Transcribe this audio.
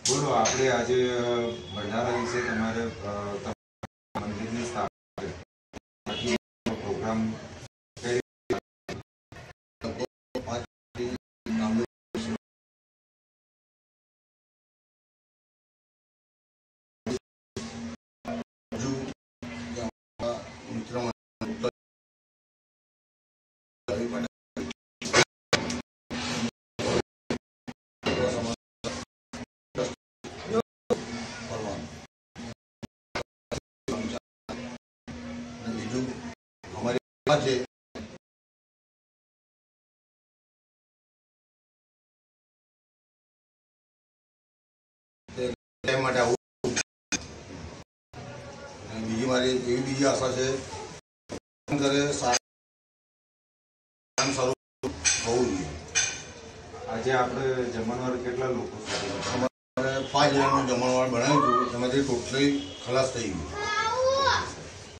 બોલો, આપણે આજે ભંડારા વિશે તમારે મંદિરની સ્થાપના પ્રોગ્રામ બીજી મારી એવી બીજી આશા છે કરે સારું હોવું જોઈએ। આજે આપણે જમણવાર કેટલા લોકો છે? 5 જણાનું જમણવાર બનાવ્યું હતું, એમાંથી ટોટલી ખલાસ થઈ ગયું।